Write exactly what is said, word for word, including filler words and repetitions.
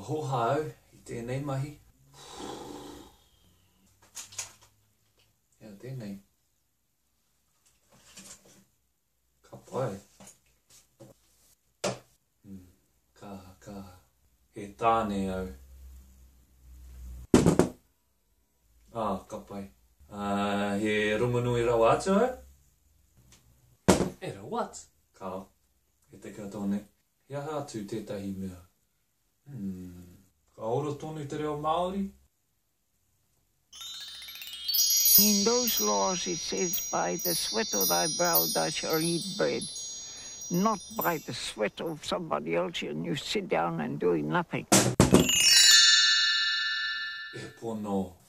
hoha au I tēnei mahi. Ia, tēnei. Ka pai. Hmm, ka, ka, he tāne au. Ah, ka pai. Uh, he rongonui rawa atu au? E rawa atu? Ka, he te kia tōne. He aha atu tētahi mea. Hmm, ka ora tonu te reo Māori? In those laws it says, by the sweat of thy brow thou shalt eat bread, not by the sweat of somebody else, and you sit down and doing nothing. E pono.